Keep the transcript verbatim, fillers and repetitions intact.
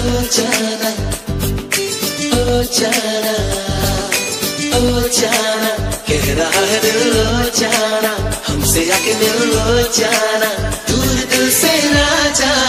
जाना, ओ जाना, ओ जाना, कह रहा है दिल ओ जाना, हमसे आके मिल ओ जाना, दूर दिल से ना जाना।